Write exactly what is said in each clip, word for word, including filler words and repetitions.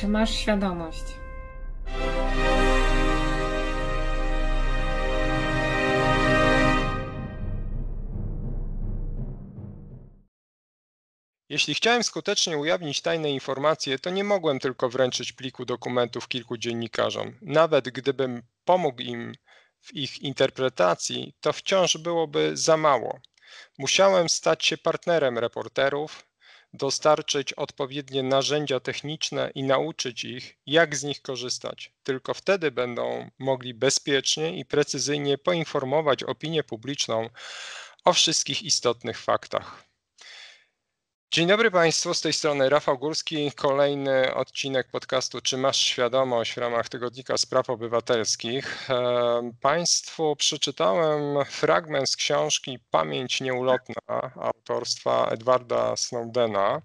czy masz świadomość? Jeśli chciałem skutecznie ujawnić tajne informacje, to nie mogłem tylko wręczyć pliku dokumentów kilku dziennikarzom. Nawet gdybym pomógł im w ich interpretacji, to wciąż byłoby za mało. Musiałem stać się partnerem reporterów, dostarczyć odpowiednie narzędzia techniczne i nauczyć ich, jak z nich korzystać. Tylko wtedy będą mogli bezpiecznie i precyzyjnie poinformować opinię publiczną o wszystkich istotnych faktach. Dzień dobry Państwu, z tej strony Rafał Górski, kolejny odcinek podcastu Czy masz świadomość w ramach Tygodnika Spraw Obywatelskich. Państwu przeczytałem fragment z książki Pamięć nieulotna autorstwa Edwarda Snowdena.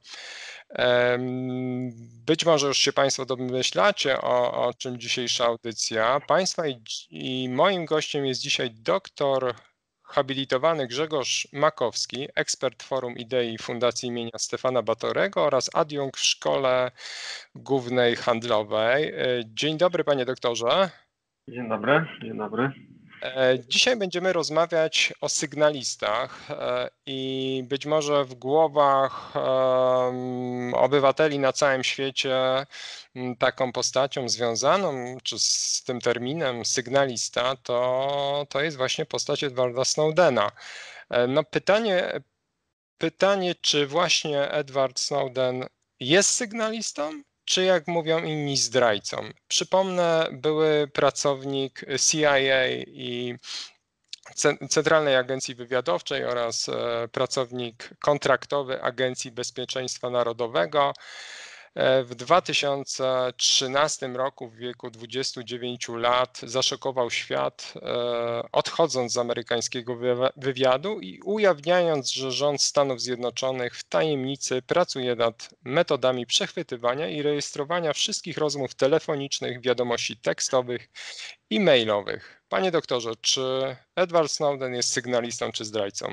Być może już się Państwo domyślacie, o, o czym dzisiejsza audycja. Państwa i, i moim gościem jest dzisiaj doktor habilitowany Grzegorz Makowski, ekspert Forum Idei Fundacji imienia Stefana Batorego oraz adiunkt w Szkole Głównej Handlowej. Dzień dobry, panie doktorze. Dzień dobry, dzień dobry. Dzisiaj będziemy rozmawiać o sygnalistach i być może w głowach obywateli na całym świecie taką postacią związaną czy z tym terminem sygnalista to, to jest właśnie postać Edwarda Snowdena. No pytanie, pytanie, czy właśnie Edward Snowden jest sygnalistą? Czy jak mówią inni zdrajcą? Przypomnę, były pracownik C I A i Centralnej Agencji Wywiadowczej oraz pracownik kontraktowy Agencji Bezpieczeństwa Narodowego. W dwa tysiące trzynastym roku w wieku dwudziestu dziewięciu lat zaszokował świat, odchodząc z amerykańskiego wywiadu i ujawniając, że rząd Stanów Zjednoczonych w tajemnicy pracuje nad metodami przechwytywania i rejestrowania wszystkich rozmów telefonicznych, wiadomości tekstowych i mailowych. Panie doktorze, czy Edward Snowden jest sygnalistą czy zdrajcą?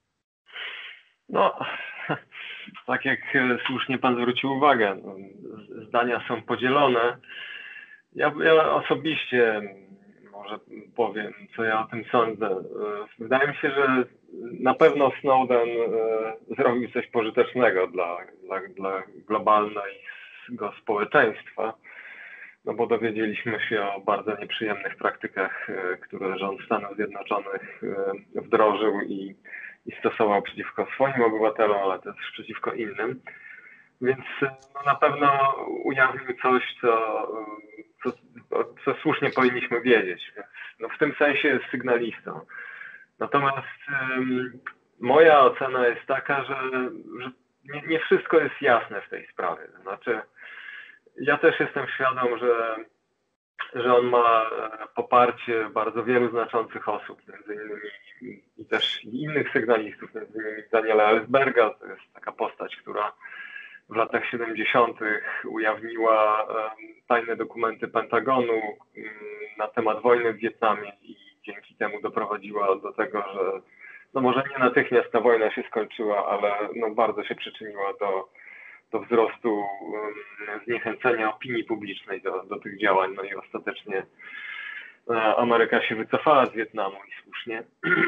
No, tak jak słusznie pan zwrócił uwagę, zdania są podzielone. Ja, ja osobiście może powiem, co ja o tym sądzę. Wydaje mi się, że na pewno Snowden zrobił coś pożytecznego dla, dla, dla globalnego społeczeństwa, no bo dowiedzieliśmy się o bardzo nieprzyjemnych praktykach, które rząd Stanów Zjednoczonych wdrożył i i stosował przeciwko swoim obywatelom, ale też przeciwko innym. Więc no, na pewno ujawnił coś, co, co, co słusznie powinniśmy wiedzieć. Więc, no, w tym sensie jest sygnalistą. Natomiast um, moja ocena jest taka, że, że nie, nie wszystko jest jasne w tej sprawie. Znaczy, ja też jestem świadom, że że on ma poparcie bardzo wielu znaczących osób, między innymi i też innych sygnalistów, między innymi Daniela Ellsberga, to jest taka postać, która w latach siedemdziesiątych ujawniła tajne dokumenty Pentagonu na temat wojny w Wietnamie i dzięki temu doprowadziła do tego, że no może nie natychmiast ta wojna się skończyła, ale no bardzo się przyczyniła do do wzrostu zniechęcenia opinii publicznej do, do tych działań, no i ostatecznie Ameryka się wycofała z Wietnamu i słusznie.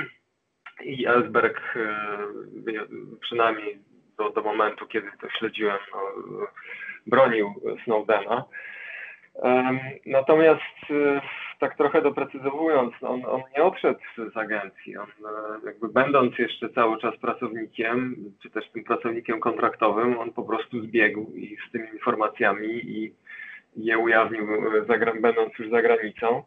I Ellsberg przynajmniej do, do momentu, kiedy to śledziłem, no, bronił Snowdena. Natomiast tak trochę doprecyzowując, on, on nie odszedł z agencji. On jakby będąc jeszcze cały czas pracownikiem, czy też tym pracownikiem kontraktowym, on po prostu zbiegł i z tymi informacjami i je ujawnił, będąc już za granicą.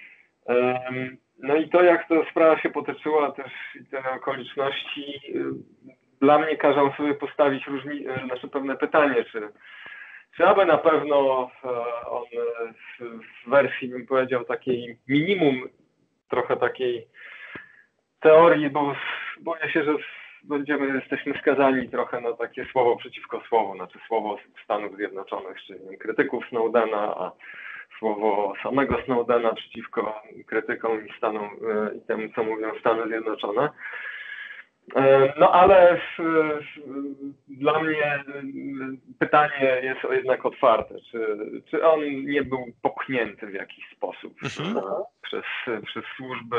No i to, jak ta sprawa się potoczyła, też i te okoliczności, dla mnie każą sobie postawić różni, znaczy pewne pytanie, czy Czy aby na pewno on w wersji, bym powiedział, takiej minimum, trochę takiej teorii, bo boję się, że będziemy, jesteśmy skazani trochę na takie słowo przeciwko słowu, znaczy słowo Stanów Zjednoczonych, czy nie wiem, krytyków Snowdena, a słowo samego Snowdena przeciwko krytykom i Stanom i temu, co mówią Stany Zjednoczone. No ale w, w, dla mnie pytanie jest jednak otwarte, czy, czy on nie był popchnięty w jakiś sposób mhm. przez, przez służby.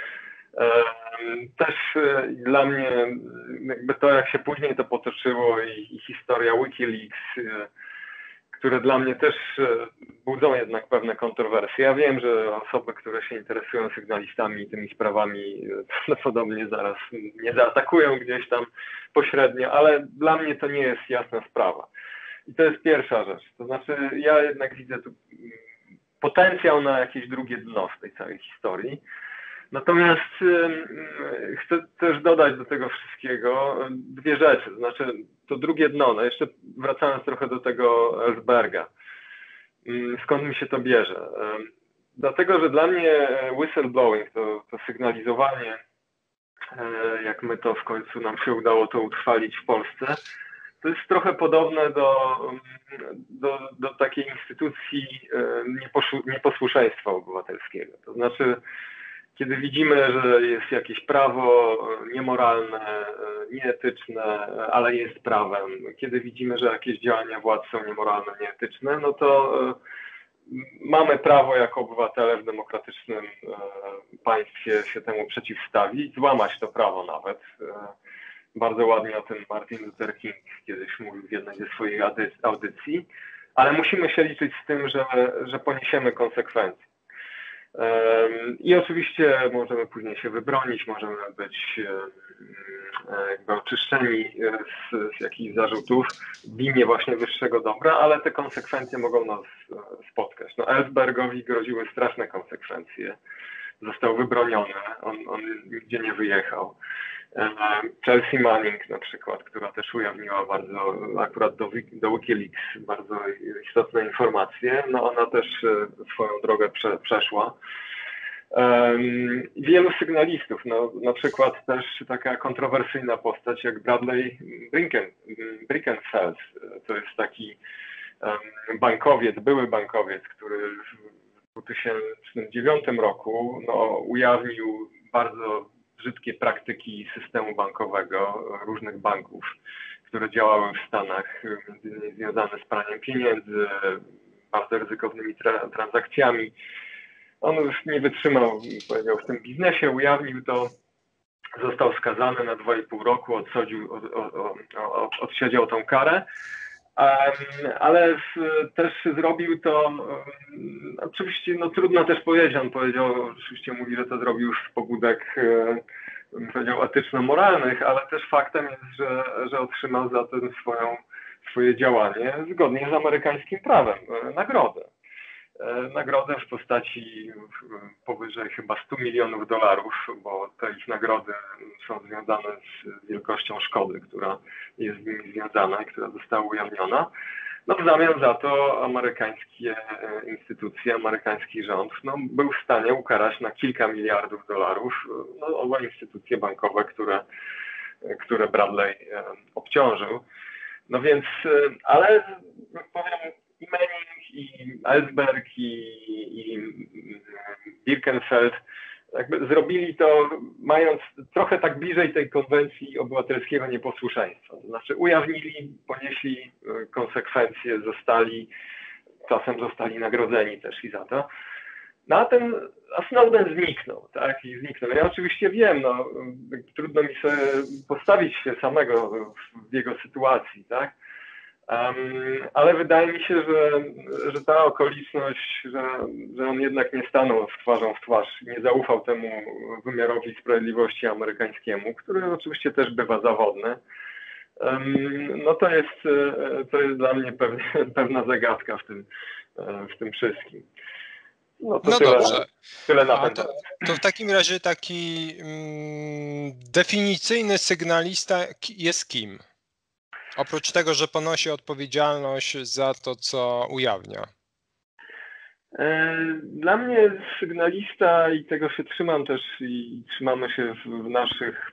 Też dla mnie jakby to, jak się później to potoczyło i, i historia Wikileaks, które dla mnie też budzą jednak pewne kontrowersje. Ja wiem, że osoby, które się interesują sygnalistami i tymi sprawami prawdopodobnie zaraz nie zaatakują gdzieś tam pośrednio, ale dla mnie to nie jest jasna sprawa. I to jest pierwsza rzecz. To znaczy ja jednak widzę tu potencjał na jakieś drugie dno w tej całej historii. Natomiast chcę też dodać do tego wszystkiego dwie rzeczy. To znaczy to drugie dno, no jeszcze wracając trochę do tego Ellsberga. Skąd mi się to bierze? Dlatego, że dla mnie whistleblowing, to, to sygnalizowanie, jak my to w końcu nam się udało to utrwalić w Polsce, to jest trochę podobne do, do, do takiej instytucji nieposłuszeństwa obywatelskiego. To znaczy, kiedy widzimy, że jest jakieś prawo niemoralne, nieetyczne, ale jest prawem, kiedy widzimy, że jakieś działania władz są niemoralne, nieetyczne, no to mamy prawo jako obywatele w demokratycznym państwie się temu przeciwstawić, złamać to prawo nawet. Bardzo ładnie o tym Martin Luther King kiedyś mówił w jednej ze swoich audycji, ale musimy się liczyć z tym, że, że poniesiemy konsekwencje. I oczywiście możemy później się wybronić, możemy być jakby oczyszczeni z, z jakichś zarzutów w imię właśnie wyższego dobra, ale te konsekwencje mogą nas spotkać. No, Ellsbergowi groziły straszne konsekwencje. Został wybroniony, on, on nigdzie nie wyjechał. Chelsea Manning na przykład, która też ujawniła bardzo, akurat do, do Wikileaks, bardzo istotne informacje, no ona też swoją drogę prze, przeszła. Um, wielu sygnalistów, no, na przykład też taka kontrowersyjna postać jak Bradley Brinken, Brinkenfeld, to jest taki um, bankowiec, były bankowiec, który w dwa tysiące dziewiątym roku no, ujawnił bardzo brzydkie praktyki systemu bankowego różnych banków, które działały w Stanach, między innymi związane z praniem pieniędzy, bardzo ryzykownymi tra- transakcjami. On już nie wytrzymał, powiedział, w tym biznesie, ujawnił to, został skazany na dwa i pół roku, odsodził, od, od, od, odsiedział tą karę, ale też zrobił to, oczywiście no trudno też powiedzieć, on powiedział, oczywiście mówi, że to zrobił już z pobudek, powiedział, etyczno-moralnych, ale też faktem jest, że, że otrzymał za to swoją, swoje działanie zgodnie z amerykańskim prawem nagrodę. Nagrodę w postaci powyżej chyba stu milionów dolarów, bo te ich nagrody są związane z wielkością szkody, która jest z nimi związana i która została ujawniona. No w zamian za to amerykańskie instytucje, amerykański rząd no, był w stanie ukarać na kilka miliardów dolarów no, owe instytucje bankowe, które, które Bradley obciążył. No więc, ale jak powiem, i Manning, i Ellsberg, i, i Birkenfeld jakby zrobili to mając trochę tak bliżej tej konwencji obywatelskiego nieposłuszeństwa. To znaczy ujawnili, ponieśli konsekwencje, zostali, czasem zostali nagrodzeni też i za to. No a ten, a Snowden zniknął, tak, i zniknął. Ja oczywiście wiem, no, trudno mi sobie postawić się samego w jego sytuacji, tak, um, ale wydaje mi się, że, że ta okoliczność, że, że on jednak nie stanął z twarzą w twarz, nie zaufał temu wymiarowi sprawiedliwości amerykańskiemu, który oczywiście też bywa zawodny, um, no to jest, to jest dla mnie pewnie, pewna zagadka w tym, w tym wszystkim. No, to no tyle, dobrze. Tyle na ten to, to w takim razie taki mm, definicyjny sygnalista jest kim? Oprócz tego, że ponosi odpowiedzialność za to, co ujawnia. Dla mnie sygnalista, i tego się trzymam też i trzymamy się w naszych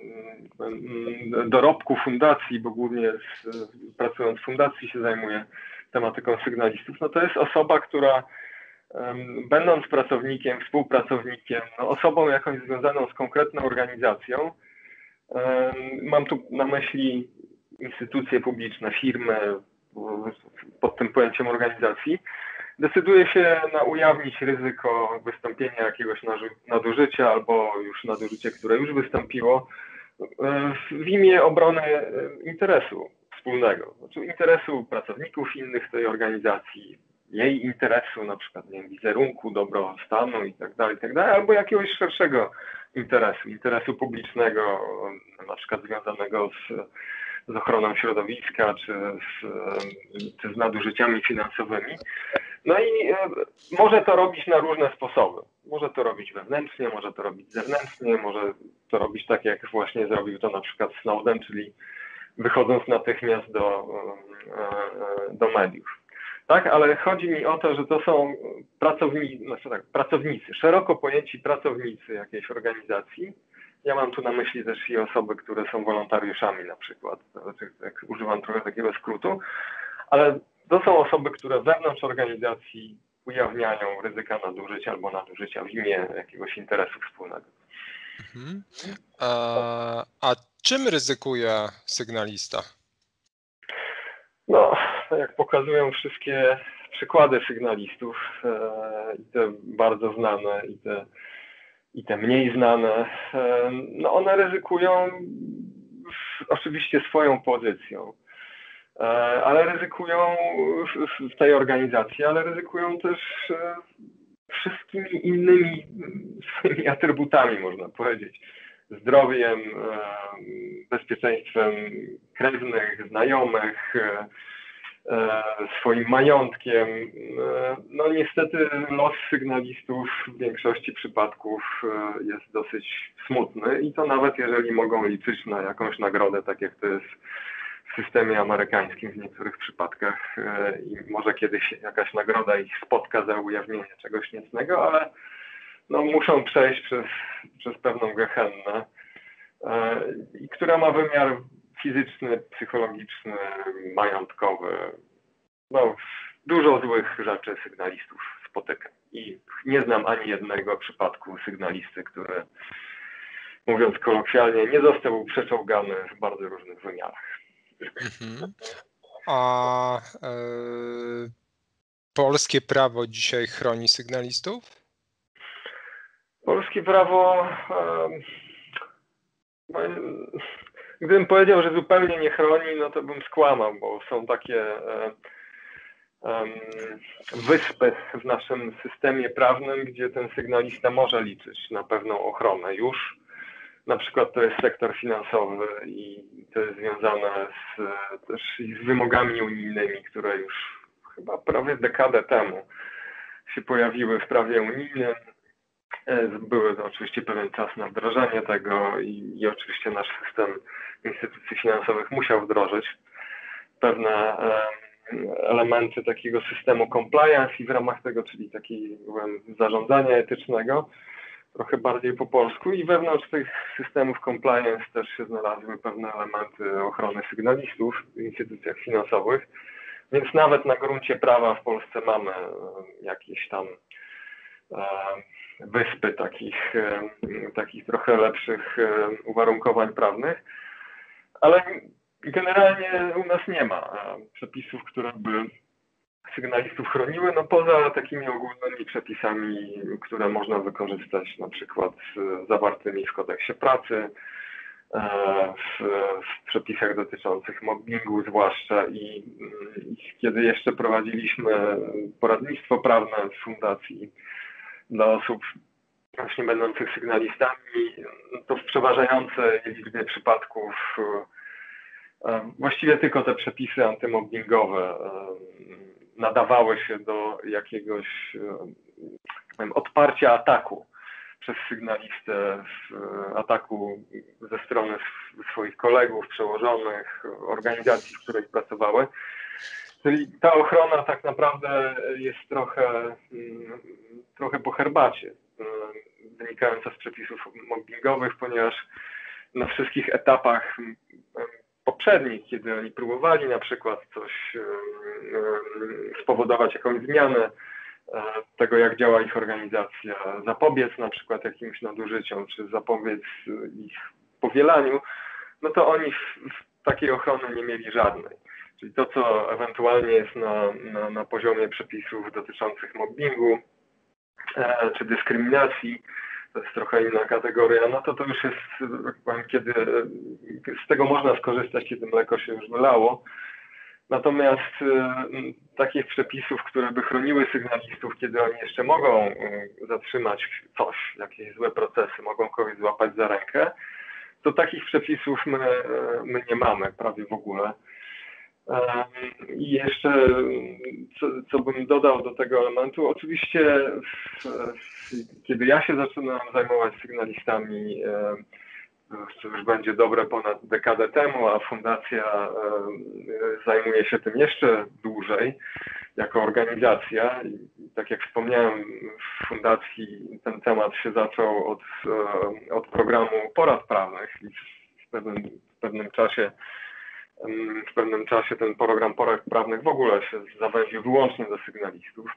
dorobku fundacji, bo głównie z, pracując w fundacji się zajmuję tematyką sygnalistów, no to jest osoba, która będąc pracownikiem, współpracownikiem, no osobą jakąś związaną z konkretną organizacją, Mam tu na myśli instytucje publiczne, firmy pod tym pojęciem organizacji, decyduje się na ujawnić ryzyko wystąpienia jakiegoś nadużycia albo już nadużycie, które już wystąpiło w imię obrony interesu wspólnego, znaczy interesu pracowników innych tej organizacji, jej interesu, na przykład nie wiem, wizerunku, dobrostanu i tak dalej, i tak dalej, albo jakiegoś szerszego interesu, interesu publicznego, na przykład związanego z, z ochroną środowiska, czy z, czy z nadużyciami finansowymi. No i może to robić na różne sposoby. Może to robić wewnętrznie, może to robić zewnętrznie, może to robić tak, jak właśnie zrobił to na przykład Snowden, czyli wychodząc natychmiast do, do mediów. Tak, ale chodzi mi o to, że to są pracownicy, znaczy tak, pracownicy, szeroko pojęci pracownicy jakiejś organizacji. Ja mam tu na myśli też i osoby, które są wolontariuszami na przykład, tak, używam trochę takiego skrótu, ale to są osoby, które wewnątrz organizacji ujawniają ryzyka nadużycia albo nadużycia w imię jakiegoś interesu wspólnego. Mhm. A, a czym ryzykuje sygnalista? No, jak pokazują wszystkie przykłady sygnalistów, e, i te bardzo znane, i te, i te mniej znane, e, no one ryzykują w, oczywiście swoją pozycją, e, ale ryzykują w, w tej organizacji, ale ryzykują też e, wszystkimi innymi swoimi atrybutami, można powiedzieć. Zdrowiem, e, bezpieczeństwem krewnych, znajomych, e, swoim majątkiem. No niestety los sygnalistów w większości przypadków jest dosyć smutny i to nawet jeżeli mogą liczyć na jakąś nagrodę, tak jak to jest w systemie amerykańskim w niektórych przypadkach i może kiedyś jakaś nagroda ich spotka za ujawnienie czegoś niecnego, ale no muszą przejść przez, przez pewną gehennę, i która ma wymiar fizyczny, psychologiczny, majątkowy. No, dużo złych rzeczy sygnalistów spotyka. I nie znam ani jednego przypadku sygnalisty, który, mówiąc kolokwialnie, nie został przeczołgany w bardzo różnych wymiarach. Mhm. A e, polskie prawo dzisiaj chroni sygnalistów? Polskie prawo... E, Gdybym powiedział, że zupełnie nie chroni, no to bym skłamał, bo są takie e, e, wyspy w naszym systemie prawnym, gdzie ten sygnalista może liczyć na pewną ochronę już. Na przykład to jest sektor finansowy i to jest związane z, też z wymogami unijnymi, które już chyba prawie dekadę temu się pojawiły w prawie unijnym. Były to oczywiście pewien czas na wdrażanie tego i, i oczywiście nasz system instytucji finansowych musiał wdrożyć pewne elementy takiego systemu compliance i w ramach tego, czyli takiego zarządzania etycznego, trochę bardziej po polsku i wewnątrz tych systemów compliance też się znalazły pewne elementy ochrony sygnalistów w instytucjach finansowych, więc nawet na gruncie prawa w Polsce mamy jakieś tam wyspy takich, takich trochę lepszych uwarunkowań prawnych, ale generalnie u nas nie ma przepisów, które by sygnalistów chroniły, no poza takimi ogólnymi przepisami, które można wykorzystać na przykład zawartymi w kodeksie pracy, w, w przepisach dotyczących mobbingu zwłaszcza i, i kiedy jeszcze prowadziliśmy poradnictwo prawne w fundacji dla osób właśnie będących sygnalistami, to w przeważającej liczbie przypadków właściwie tylko te przepisy antymobbingowe nadawały się do jakiegoś powiem, odparcia ataku przez sygnalistę, ataku ze strony swoich kolegów, przełożonych, organizacji, w których pracowały. Czyli ta ochrona tak naprawdę jest trochę, trochę po herbacie, wynikająca z przepisów mobbingowych, ponieważ na wszystkich etapach poprzednich, kiedy oni próbowali na przykład coś spowodować, jakąś zmianę tego, jak działa ich organizacja, zapobiec na przykład jakimś nadużyciom, czy zapobiec ich powielaniu, no to oni w, w takiej ochrony nie mieli żadnej. Czyli to, co ewentualnie jest na, na, na poziomie przepisów dotyczących mobbingu e, czy dyskryminacji, to jest trochę inna kategoria, no to to już jest, jak powiem, kiedy z tego można skorzystać, kiedy mleko się już wylało. Natomiast e, takich przepisów, które by chroniły sygnalistów, kiedy oni jeszcze mogą e, zatrzymać coś, jakieś złe procesy, mogą kogoś złapać za rękę, to takich przepisów my, e, my nie mamy prawie w ogóle. I jeszcze, co, co bym dodał do tego elementu, oczywiście w, w, kiedy ja się zaczynałem zajmować sygnalistami, co już będzie dobre ponad dekadę temu, a fundacja zajmuje się tym jeszcze dłużej jako organizacja. I tak jak wspomniałem, w fundacji ten temat się zaczął od, od programu porad prawnych i w pewnym, w pewnym czasie W pewnym czasie ten program porad prawnych w ogóle się zawęził wyłącznie do sygnalistów.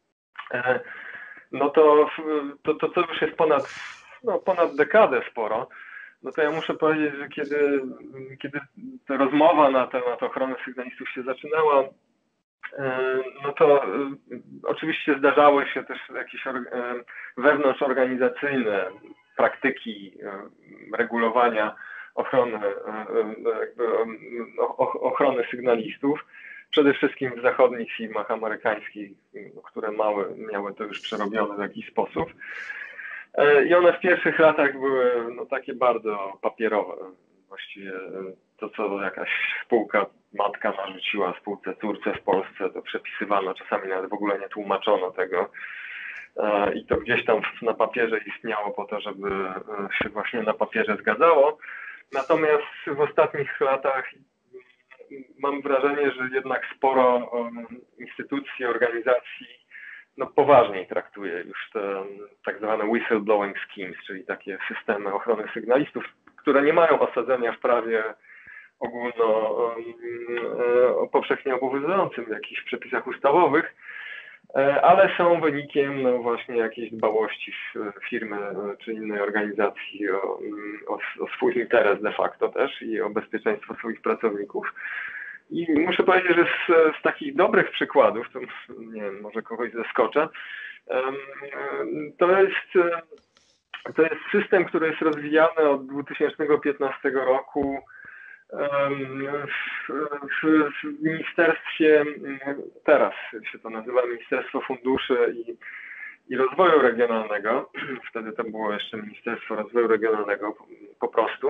No to to, to, to już jest ponad, no, ponad dekadę sporo. No to ja muszę powiedzieć, że kiedy, kiedy ta rozmowa na temat ochrony sygnalistów się zaczynała, no to oczywiście zdarzały się też jakieś wewnątrzorganizacyjne praktyki regulowania ochrony, jakby, ochrony sygnalistów, przede wszystkim w zachodnich firmach amerykańskich, które mały, miały to już przerobione w jakiś sposób. I one w pierwszych latach były no, takie bardzo papierowe. Właściwie to, co jakaś spółka matka narzuciła spółce córce w Polsce, to przepisywano, czasami nawet w ogóle nie tłumaczono tego. I to gdzieś tam na papierze istniało po to, żeby się właśnie na papierze zgadzało. Natomiast w ostatnich latach mam wrażenie, że jednak sporo instytucji, organizacji no, poważniej traktuje już te tak zwane whistleblowing schemes, czyli takie systemy ochrony sygnalistów, które nie mają osadzenia w prawie ogólno powszechnie obowiązującym w jakichś przepisach ustawowych, ale są wynikiem no, właśnie jakiejś dbałości firmy czy innej organizacji o, o, o swój interes de facto też i o bezpieczeństwo swoich pracowników. I muszę powiedzieć, że z, z takich dobrych przykładów, to nie wiem, może kogoś zaskoczę, to jest, to jest system, który jest rozwijany od dwa tysiące piętnastego roku W, w, w ministerstwie, teraz się to nazywa Ministerstwo Funduszy i, i Rozwoju Regionalnego, wtedy to było jeszcze Ministerstwo Rozwoju Regionalnego po, po prostu.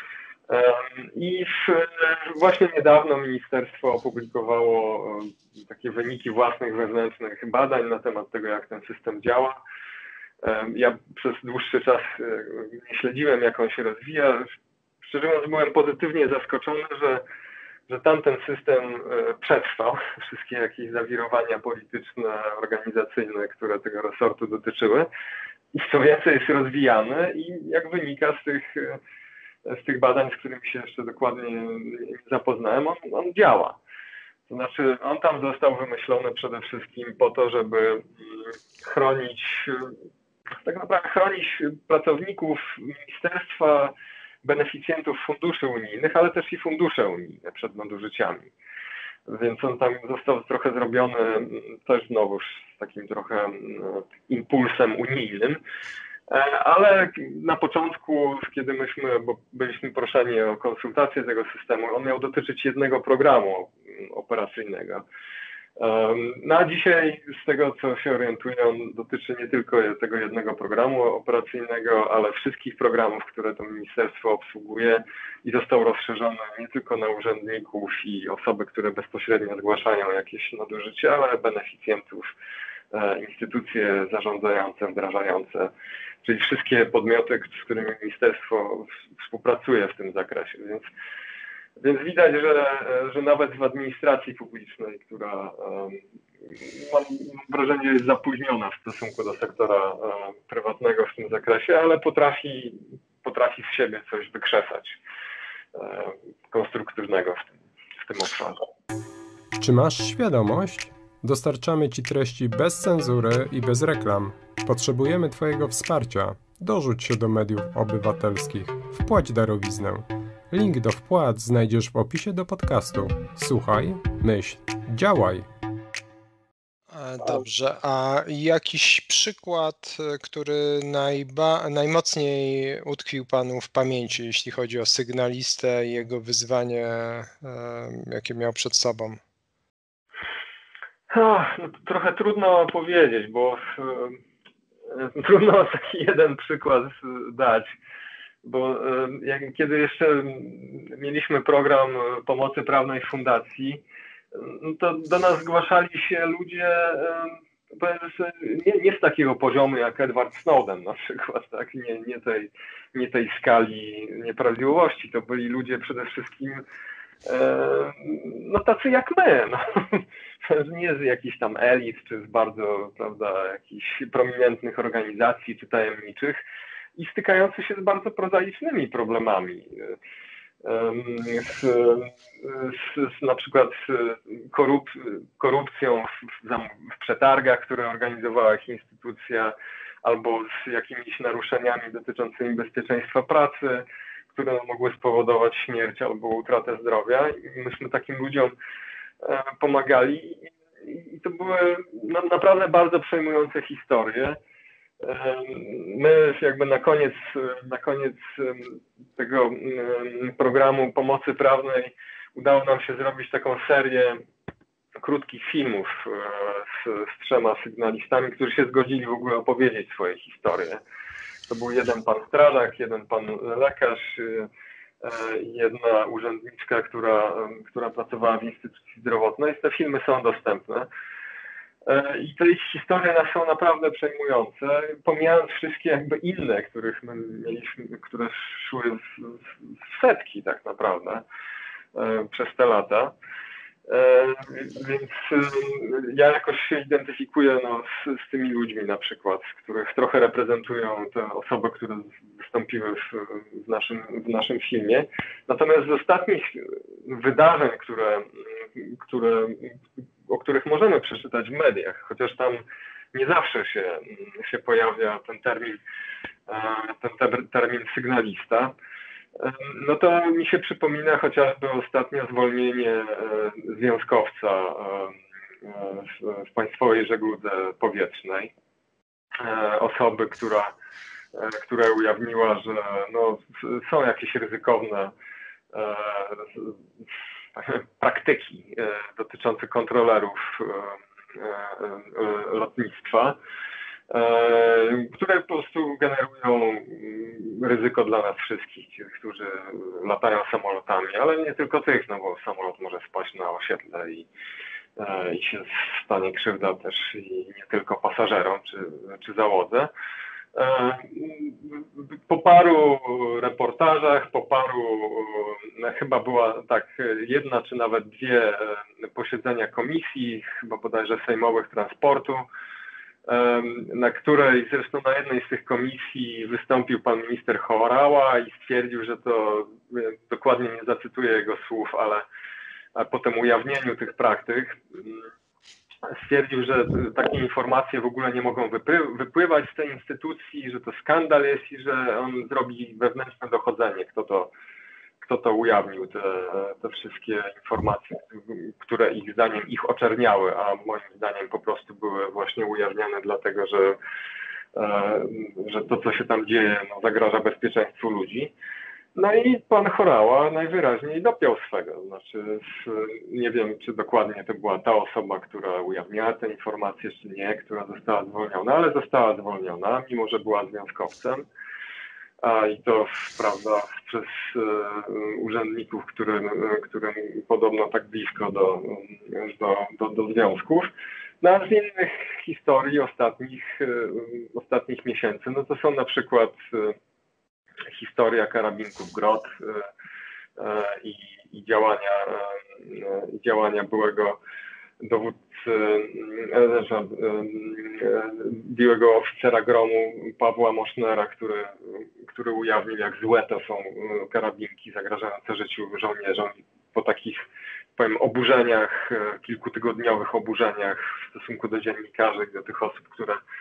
I w, właśnie niedawno ministerstwo opublikowało takie wyniki własnych wewnętrznych badań na temat tego, jak ten system działa. Ja przez dłuższy czas nie śledziłem, jak on się rozwija. Szczerze mówiąc, byłem pozytywnie zaskoczony, że, że tamten system przetrwał wszystkie jakieś zawirowania polityczne, organizacyjne, które tego resortu dotyczyły. I co więcej, jest rozwijany i jak wynika z tych, z tych badań, z którymi się jeszcze dokładnie nie zapoznałem, on, on działa. To znaczy, on tam został wymyślony przede wszystkim po to, żeby chronić, tak naprawdę chronić pracowników ministerstwa, beneficjentów funduszy unijnych, ale też i fundusze unijne przed nadużyciami. Więc on tam został trochę zrobiony też znowuż z takim trochę impulsem unijnym. Ale na początku, kiedy myśmy, bo byliśmy proszeni o konsultację tego systemu, on miał dotyczyć jednego programu operacyjnego. No a dzisiaj z tego, co się orientuję, on dotyczy nie tylko tego jednego programu operacyjnego, ale wszystkich programów, które to ministerstwo obsługuje i został rozszerzony nie tylko na urzędników i osoby, które bezpośrednio zgłaszają jakieś nadużycia, ale beneficjentów, instytucje zarządzające, wdrażające, czyli wszystkie podmioty, z którymi ministerstwo współpracuje w tym zakresie. Więc Więc widać, że, że nawet w administracji publicznej, która mam wrażenie jest zapóźniona w stosunku do sektora prywatnego w tym zakresie, ale potrafi, potrafi z siebie coś wykrzesać konstruktywnego w tym, w tym obszarze. Czy masz świadomość? Dostarczamy Ci treści bez cenzury i bez reklam. Potrzebujemy Twojego wsparcia. Dorzuć się do mediów obywatelskich. Wpłać darowiznę. Link do wpłat znajdziesz w opisie do podcastu. Słuchaj, myśl, działaj. Dobrze, a jakiś przykład, który najba, najmocniej utkwił Panu w pamięci, jeśli chodzi o sygnalistę i jego wyzwanie, jakie miał przed sobą? No, to trochę trudno powiedzieć, bo e, trudno taki jeden przykład dać, bo e, jak, kiedy jeszcze mieliśmy program pomocy prawnej w fundacji, to do nas zgłaszali się ludzie nie, nie z takiego poziomu jak Edward Snowden na przykład, tak? nie, nie, tej, nie tej skali nieprawidłowości. To byli ludzie przede wszystkim no tacy jak my, no. Nie z jakichś tam elit, czy z bardzo, prawda, jakichś prominentnych organizacji, czy tajemniczych i stykający się z bardzo prozaicznymi problemami. Z, z, z na przykład korup, korupcją w, w przetargach, które organizowała ich instytucja, albo z jakimiś naruszeniami dotyczącymi bezpieczeństwa pracy, które mogły spowodować śmierć albo utratę zdrowia. I myśmy takim ludziom pomagali i to były no, naprawdę bardzo przejmujące historie. My jakby na koniec, na koniec tego programu pomocy prawnej udało nam się zrobić taką serię krótkich filmów z, z trzema sygnalistami, którzy się zgodzili w ogóle opowiedzieć swoje historie. To był jeden pan strażak, jeden pan lekarz i jedna urzędniczka, która, która pracowała w instytucji zdrowotnej. Te filmy są dostępne. I te ich historie są naprawdę przejmujące, pomijając wszystkie jakby inne, których my mieliśmy, które szły w, w setki tak naprawdę przez te lata. Więc ja jakoś się identyfikuję no, z, z tymi ludźmi na przykład, których trochę reprezentują te osoby, które wystąpiły w, w, naszym, w naszym filmie. Natomiast z ostatnich wydarzeń, które, które, o których możemy przeczytać w mediach, chociaż tam nie zawsze się, się pojawia ten termin, ten termin sygnalista, no to mi się przypomina chociażby ostatnio zwolnienie związkowca w Państwowej Żegludze Powietrznej. Osoby, która, która ujawniła, że no, są jakieś ryzykowne praktyki dotyczące kontrolerów lotnictwa, które po prostu generują ryzyko dla nas wszystkich, tych, którzy latają samolotami, ale nie tylko tych, no bo samolot może spaść na osiedle i, i się stanie krzywda też i nie tylko pasażerom czy, czy załodze. Po paru reportażach, po paru, chyba była tak jedna czy nawet dwie posiedzenia komisji, chyba bodajże sejmowych transportu, na której, zresztą na jednej z tych komisji wystąpił pan minister Horała i stwierdził, że to, dokładnie nie zacytuję jego słów, ale po tym ujawnieniu tych praktyk stwierdził, że takie informacje w ogóle nie mogą wypływać z tej instytucji, że to skandal jest i że on zrobi wewnętrzne dochodzenie, kto to, kto to ujawnił, te, te wszystkie informacje, które ich zdaniem ich oczerniały, a moim zdaniem po prostu były właśnie ujawniane dlatego, że, że to, co się tam dzieje, no, zagraża bezpieczeństwu ludzi. No i pan Horała najwyraźniej dopiął swego. Znaczy, nie wiem, czy dokładnie to była ta osoba, która ujawniała te informacje, czy nie, która została zwolniona, ale została zwolniona, mimo że była związkowcem. A i to, prawda, przez urzędników, którym, którym podobno tak blisko do, do, do, do związków. No a z innych historii ostatnich, ostatnich miesięcy, no to są na przykład historia karabinków Grot i, i działania, i działania byłego dowódcy, byłego oficera gromu Pawła Mosznera, który, który ujawnił, jak złe to są karabinki zagrażające życiu żołnierzom. Po takich, powiem, oburzeniach, kilkutygodniowych oburzeniach w stosunku do dziennikarzy, do tych osób, które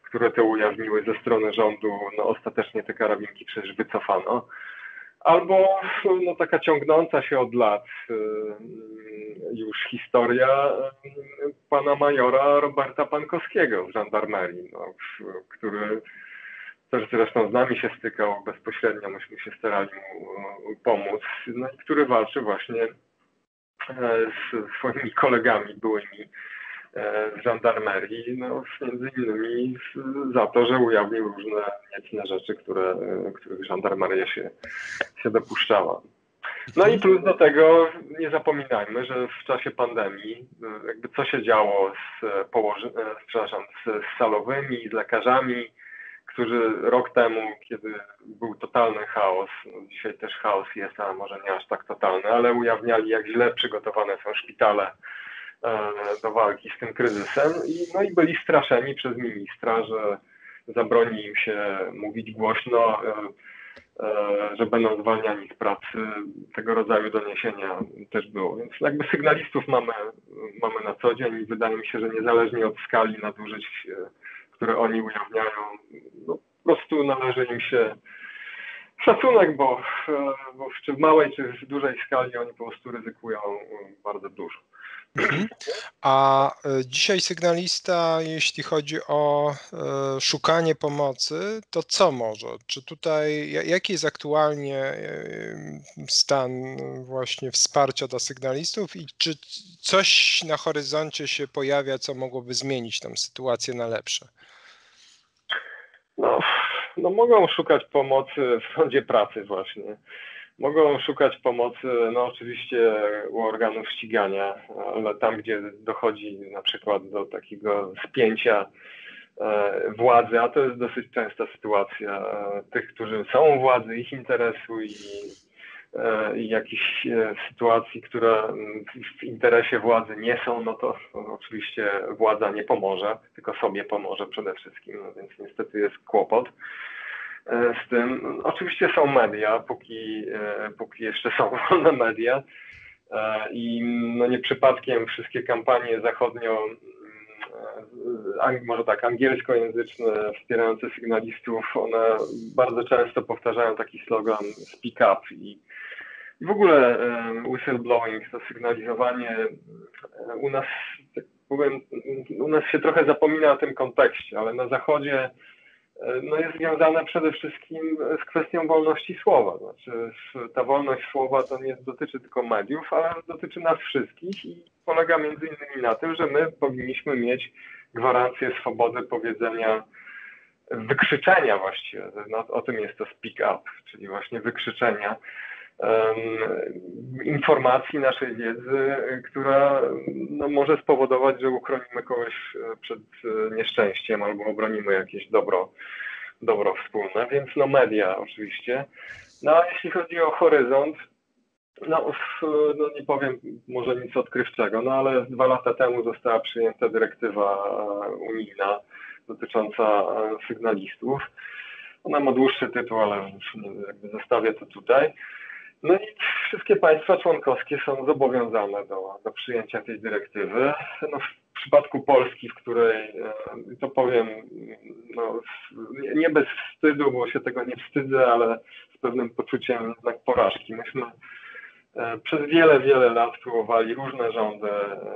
które to ujawniły ze strony rządu, no ostatecznie te karabinki przecież wycofano. Albo no, taka ciągnąca się od lat już historia pana majora Roberta Pankowskiego z żandarmerii, no, który też zresztą z nami się stykał bezpośrednio, myśmy się starali mu pomóc, no i który walczy właśnie z swoimi kolegami byłymi z żandarmerii, no, między innymi za to, że ujawnił różne niecne rzeczy, które, których żandarmeria się, się dopuszczała. No i plus do tego nie zapominajmy, że w czasie pandemii jakby co się działo z, położy, przepraszam, z salowymi, z lekarzami, którzy rok temu, kiedy był totalny chaos, no dzisiaj też chaos jest, a może nie aż tak totalny, ale ujawniali, jak źle przygotowane są szpitale do walki z tym kryzysem i, no i byli straszeni przez ministra, że zabroni im się mówić głośno, że będą zwalniani z pracy. Tego rodzaju doniesienia też było. Więc jakby sygnalistów mamy, mamy na co dzień i wydaje mi się, że niezależnie od skali nadużyć, które oni ujawniają, no, po prostu należy im się szacunek, bo, bo czy w małej, czy w dużej skali oni po prostu ryzykują bardzo dużo. Mhm. A dzisiaj sygnalista, jeśli chodzi o e, szukanie pomocy, to co może? Czy tutaj, jaki jest aktualnie e, stan właśnie wsparcia dla sygnalistów i czy coś na horyzoncie się pojawia, co mogłoby zmienić tą sytuację na lepsze? No, no mogą szukać pomocy w sądzie pracy właśnie. Mogą szukać pomocy, no oczywiście u organów ścigania, ale tam, gdzie dochodzi na przykład do takiego spięcia e, władzy, a to jest dosyć częsta sytuacja e, tych, którzy są u władzy, ich interesu i, e, i jakichś e, sytuacji, które w interesie władzy nie są, no to, to oczywiście władza nie pomoże, tylko sobie pomoże przede wszystkim, no więc niestety jest kłopot z tym. Oczywiście są media, póki, póki jeszcze są wolne media i no nie przypadkiem wszystkie kampanie zachodnio, może tak, angielskojęzyczne wspierające sygnalistów, one bardzo często powtarzają taki slogan speak up i, i w ogóle whistleblowing, to sygnalizowanie u nas, tak powiem, u nas się trochę zapomina o tym kontekście, ale na Zachodzie no jest związane przede wszystkim z kwestią wolności słowa. Znaczy, ta wolność słowa to nie dotyczy tylko mediów, ale dotyczy nas wszystkich i polega między innymi na tym, że my powinniśmy mieć gwarancję swobody powiedzenia, wykrzyczenia właściwie. No, o tym jest to speak up, czyli właśnie wykrzyczenia um, informacji, naszej wiedzy, która no, może spowodować, że uchronimy kogoś przed nieszczęściem albo obronimy jakieś dobro, dobro wspólne, więc no media oczywiście. No a jeśli chodzi o horyzont, no, no nie powiem może nic odkrywczego, no ale dwa lata temu została przyjęta dyrektywa unijna dotycząca sygnalistów. Ona ma dłuższy tytuł, ale jakby zostawię to tutaj. No i wszystkie państwa członkowskie są zobowiązane do, do przyjęcia tej dyrektywy. No w przypadku Polski, w której, to powiem, no, nie bez wstydu, bo się tego nie wstydzę, ale z pewnym poczuciem jednak porażki. Myśmy przez wiele, wiele lat próbowali różne rządy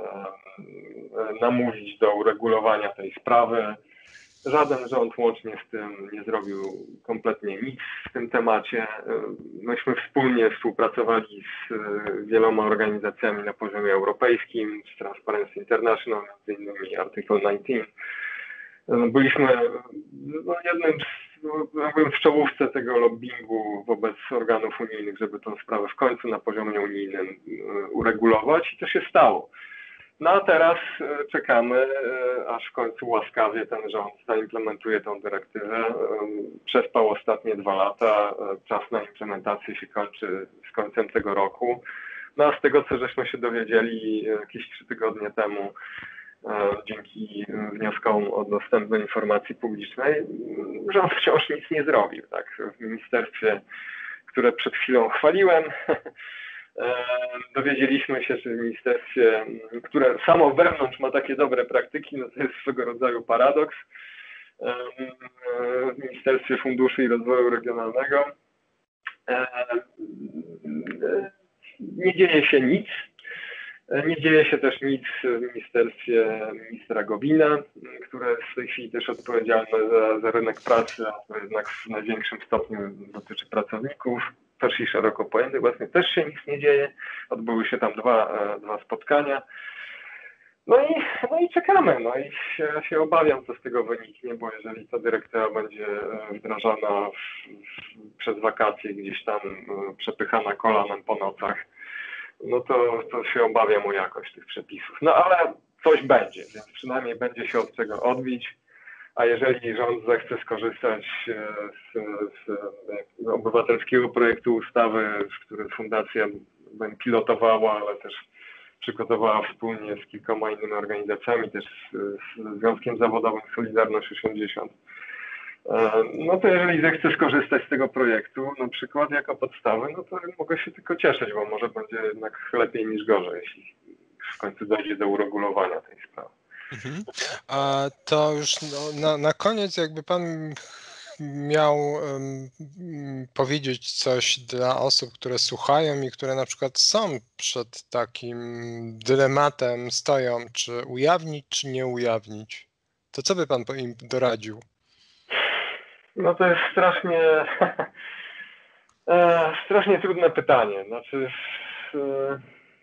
namówić do uregulowania tej sprawy. Żaden rząd łącznie z tym nie zrobił kompletnie nic w tym temacie. Myśmy wspólnie współpracowali z wieloma organizacjami na poziomie europejskim, z Transparency International, między innymi Article dziewiętnaście. Byliśmy no, jednym z, byłem w czołówce tego lobbingu wobec organów unijnych, żeby tę sprawę w końcu na poziomie unijnym uregulować i to się stało. No a teraz czekamy, aż w końcu łaskawie ten rząd zaimplementuje tę dyrektywę. Przespał ostatnie dwa lata, czas na implementację się kończy z końcem tego roku. No a z tego, co żeśmy się dowiedzieli jakieś trzy tygodnie temu, dzięki wnioskom o dostęp do informacji publicznej, rząd wciąż nic nie zrobił. Tak? W ministerstwie, które przed chwilą chwaliłem, dowiedzieliśmy się, że w ministerstwie, które samo wewnątrz ma takie dobre praktyki, no to jest swego rodzaju paradoks, w Ministerstwie Funduszy i Rozwoju Regionalnego. Nie dzieje się nic. Nie dzieje się też nic w Ministerstwie ministra Gowina, które jest w tej chwili też odpowiedzialne za, za rynek pracy, a to jednak w największym stopniu dotyczy pracowników, też i szeroko pojętych. Właśnie też się nic nie dzieje. Odbyły się tam dwa, dwa spotkania. No i, no i czekamy. No i się, się obawiam, co z tego wyniknie, bo jeżeli ta dyrektywa będzie wdrażana w, w, przez wakacje, gdzieś tam przepychana kolanem po nocach, no to, to się obawiam o jakość tych przepisów. No ale coś będzie, więc przynajmniej będzie się od czego odbić, a jeżeli rząd zechce skorzystać z, z, z obywatelskiego projektu ustawy, w którym fundacja będzie pilotowała, ale też przygotowała wspólnie z kilkoma innymi organizacjami, też z, z Związkiem Zawodowym Solidarność osiemdziesiąt, no to jeżeli zechce skorzystać z tego projektu, na przykład jako podstawy, no to mogę się tylko cieszyć, bo może będzie jednak lepiej niż gorzej, jeśli w końcu dojdzie do uregulowania tej sprawy. Mhm. A to już no, na, na koniec, jakby pan miał um, powiedzieć coś dla osób, które słuchają i które na przykład są przed takim dylematem, stoją, czy ujawnić, czy nie ujawnić, to co by pan im doradził? No to jest strasznie, e, strasznie trudne pytanie. Znaczy, e,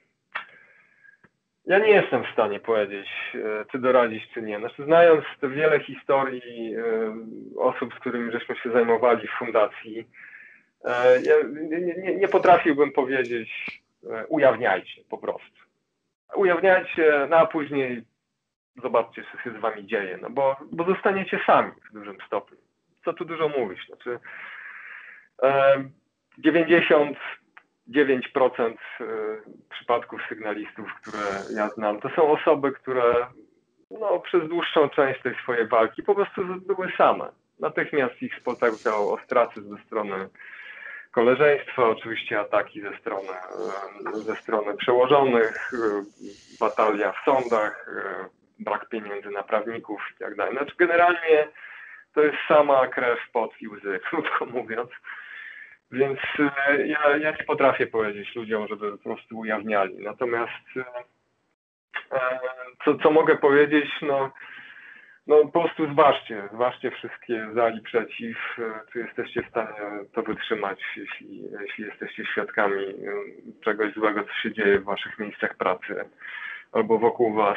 ja nie jestem w stanie powiedzieć, e, czy doradzić, czy nie. Znaczy, znając te wiele historii e, osób, z którymi żeśmy się zajmowali w fundacji, e, ja nie, nie, nie potrafiłbym powiedzieć, e, ujawniajcie po prostu. Ujawniajcie, no a później zobaczcie, co się z wami dzieje, no bo, bo zostaniecie sami w dużym stopniu. Co tu dużo mówić? Znaczy, dziewięćdziesiąt dziewięć procent przypadków sygnalistów, które ja znam, to są osoby, które no, przez dłuższą część tej swojej walki po prostu były same. Natychmiast ich spotykał ostracyzm ze strony koleżeństwa, oczywiście ataki ze strony, ze strony przełożonych, batalia w sądach, brak pieniędzy na prawników i tak dalej. Znaczy generalnie to jest sama krew, pot i łzy, krótko mówiąc. Więc ja, ja nie potrafię powiedzieć ludziom, żeby po prostu ujawniali. Natomiast co, co mogę powiedzieć, no, no po prostu zważcie, zważcie wszystkie za i przeciw, czy jesteście w stanie to wytrzymać, jeśli, jeśli jesteście świadkami czegoś złego, co się dzieje w waszych miejscach pracy albo wokół was.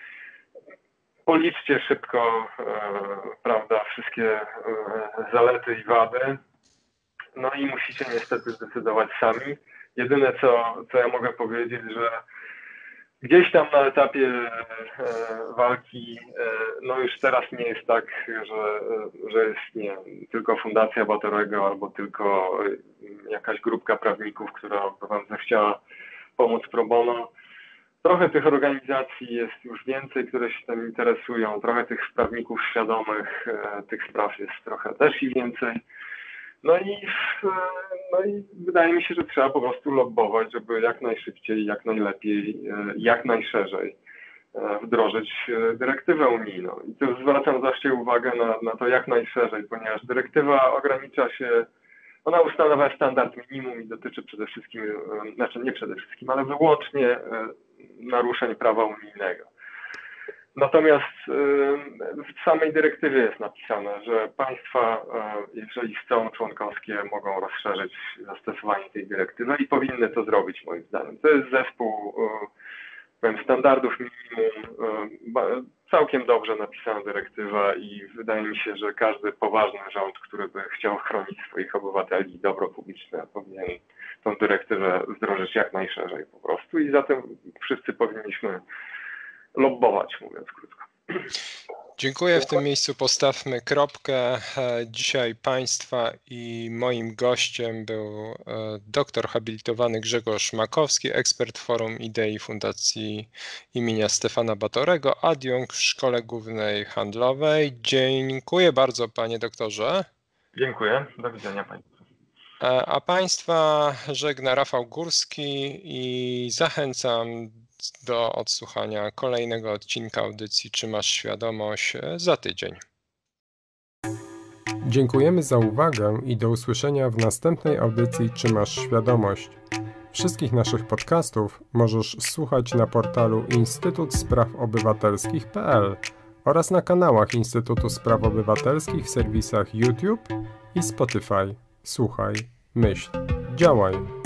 Policzcie szybko, e, prawda, wszystkie e, zalety i wady. No i musicie niestety zdecydować sami. Jedyne, co, co ja mogę powiedzieć, że gdzieś tam na etapie e, walki, e, no już teraz nie jest tak, że, że jest nie tylko Fundacja Batorego albo tylko jakaś grupka prawników, która wam zechciała pomóc pro bono. Trochę tych organizacji jest już więcej, które się tym interesują, trochę tych prawników świadomych e, tych spraw jest trochę też i więcej. No i, e, no i wydaje mi się, że trzeba po prostu lobbować, żeby jak najszybciej, jak najlepiej, e, jak najszerzej e, wdrożyć e, dyrektywę unijną. I tu zwracam zawsze uwagę na, na to jak najszerzej, ponieważ dyrektywa ogranicza się, ona ustanawia standard minimum i dotyczy przede wszystkim, e, znaczy nie przede wszystkim, ale wyłącznie e, naruszeń prawa unijnego. Natomiast w samej dyrektywie jest napisane, że państwa, jeżeli chcą członkowskie, mogą rozszerzyć zastosowanie tej dyrektywy i powinny to zrobić moim zdaniem. To jest zespół powiem, standardów minimum, całkiem dobrze napisana dyrektywa i wydaje mi się, że każdy poważny rząd, który by chciał chronić swoich obywateli i dobro publiczne, powinien tą dyrektywę wdrożyć jak najszerzej po prostu i zatem wszyscy powinniśmy lobbować, mówiąc krótko. Dziękuję. W tym miejscu postawmy kropkę. Dzisiaj Państwa i moim gościem był doktor habilitowany Grzegorz Makowski, ekspert Forum Idei Fundacji imienia Stefana Batorego, adiunkt w Szkole Głównej Handlowej. Dziękuję bardzo, panie doktorze. Dziękuję. Do widzenia państwu. A Państwa żegna Rafał Górski i zachęcam do odsłuchania kolejnego odcinka audycji Czy masz świadomość za tydzień. Dziękujemy za uwagę i do usłyszenia w następnej audycji Czy masz świadomość? Wszystkich naszych podcastów możesz słuchać na portalu instytut spraw obywatelskich kropka p l oraz na kanałach Instytutu Spraw Obywatelskich w serwisach YouTube i Spotify. Słuchaj, myśl, działaj.